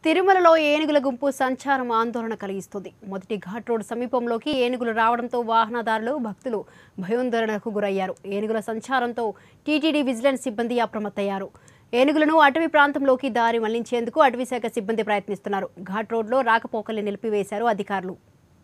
తిరుమలలో ఏనుగుల గుంపు సంచారం ఆందోళన కలిగిస్తుంది. మొదటి ఘాట్ రోడ్ సమీపంలోకి ఏనుగులు రావడంతో వాహనదారులు, భక్తులు భయోందోళనకు గురయ్యారు. ఏనుగుల సంచారంతో టీటీడీ విజిలెన్స్ సిబ్బంది అప్రమత్తయ్యారు. ఏనుగులను అటవీ ప్రాంతంలోకి దారి మళ్లించేందుకు అటవీశాఖ సిబ్బంది ప్రయత్నిస్తున్నారు. ఘాట్ రోడ్లో రాకపోకల్ని నిలిపివేశారు అధికారులు.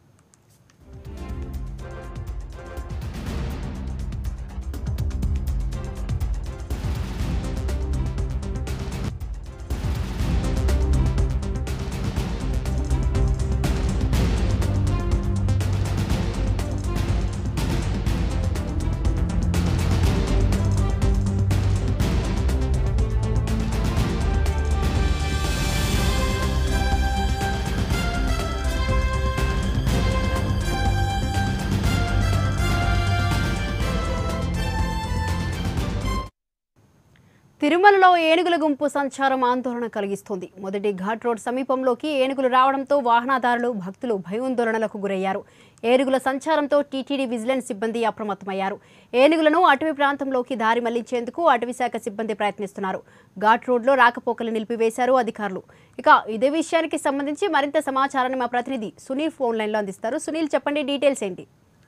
తిరుమలలో ఏనుగుల గుంపు సంచారం ఆందోళన కలిగిస్తోంది. మొదటి ఘాట్ రోడ్ సమీపంలోకి ఏనుగులు రావడంతో వాహనదారులు, భక్తులు భయోందోళనలకు గురయ్యారు. ఏనుగుల సంచారంతో టీటీడీ విజిలెన్స్ సిబ్బంది అప్రమత్తమయ్యారు. ఏనుగులను అటవీ ప్రాంతంలోకి దారి మళ్లించేందుకు అటవీశాఖ సిబ్బంది ప్రయత్నిస్తున్నారు. ఘాట్ రోడ్లో రాకపోకలు నిలిపివేశారు అధికారులు. ఇక ఇదే విషయానికి సంబంధించి మరింత సమాచారాన్ని మా ప్రతినిధి సునీల్ ఫోన్ లైన్లో అందిస్తారు. సునీల్, చెప్పండి, డీటెయిల్స్ ఏంటి?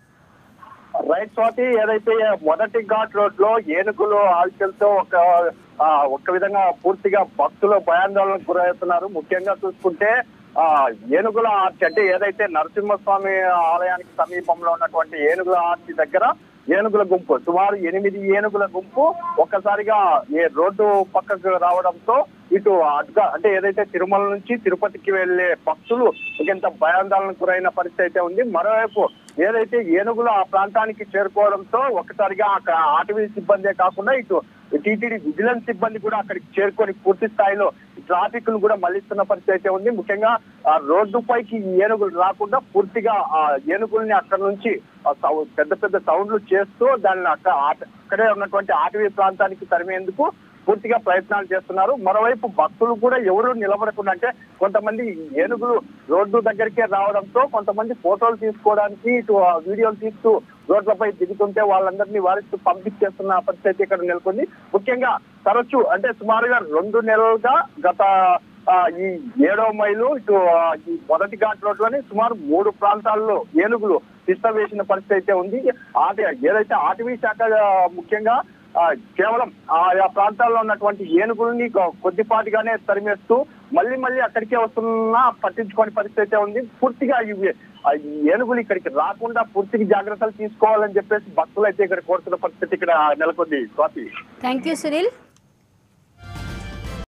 రైట్ స్వాతి, ఏదైతే మొదటి ఘాట్ రోడ్ లో ఏనుగులు ఆల్చల్తో ఒక విధంగా పూర్తిగా భక్తులు భయాందోళనకు గురవుతున్నారు. ముఖ్యంగా చూసుకుంటే ఏనుగుల ఆర్చి, అంటే ఏదైతే నరసింహస్వామి ఆలయానికి సమీపంలో ఉన్నటువంటి ఏనుగుల ఆర్చి దగ్గర ఏనుగుల గుంపు, సుమారు 8 ఏనుగుల గుంపు ఒక్కసారిగా రోడ్డు పక్కకు రావడంతో ఇటు అటుగా, అంటే ఏదైతే తిరుమల నుంచి తిరుపతికి వెళ్లే భక్తులు ఇంత భయాందోళనకు గురైన పరిస్థితి అయితే ఉంది. మరోవైపు ఏదైతే ఏనుగులు ఆ ప్రాంతానికి చేరుకోవడంతో ఒక్కసారిగా అక్కడ అటవీ సిబ్బందే కాకుండా ఇటు టీటీడీ విజిలెన్స్ సిబ్బంది కూడా అక్కడికి చేరుకొని పూర్తి స్థాయిలో ట్రాఫిక్ ను కూడా మళ్లిస్తున్న పరిస్థితి అయితే ఉంది. ముఖ్యంగా ఆ రోడ్డు పైకి ఏనుగులు రాకుండా పూర్తిగా ఆ ఏనుగుల్ని అక్కడ నుంచి పెద్ద పెద్ద సౌండ్లు చేస్తూ దాన్ని అక్కడే ఉన్నటువంటి అటవీ ప్రాంతానికి తరిమేందుకు పూర్తిగా ప్రయత్నాలు చేస్తున్నారు. మరోవైపు భక్తులు కూడా ఎవరు నిలబడకుండా, అంటే కొంతమంది ఏనుగులు రోడ్డు దగ్గరికే రావడంతో కొంతమంది ఫోటోలు తీసుకోవడానికి ఇటు వీడియోలు తీస్తూ రోడ్లపై దిగుతుంటే వాళ్ళందరినీ వారిస్తూ పంపించేస్తున్న పరిస్థితి ఇక్కడ నెలకొంది. ముఖ్యంగా తరచూ, అంటే సుమారుగా 2 నెలలుగా గత ఈ 7వ మైలు ఇటు ఈ మొదటి ఘాట్ రోడ్ లోని సుమారు 3 ప్రాంతాల్లో ఏనుగులు తిష్ట వేసిన పరిస్థితి అయితే ఉంది. ఏదైతే అటవీ శాఖ ముఖ్యంగా కేవలం ఆ ప్రాంతాల్లో ఉన్నటువంటి ఏనుగుల్ని కొద్దిపాటిగానే తరిమేస్తూ మళ్ళీ అక్కడికే వస్తున్నా పట్టించుకోని పరిస్థితి అయితే ఉంది. పూర్తిగా ఏనుగులు ఇక్కడికి రాకుండా పూర్తిగా జాగ్రత్తలు తీసుకోవాలని చెప్పేసి భక్తులు అయితే ఇక్కడ కోరుతున్న పరిస్థితి ఇక్కడ నెలకొంది. Swati, thank you Sunil.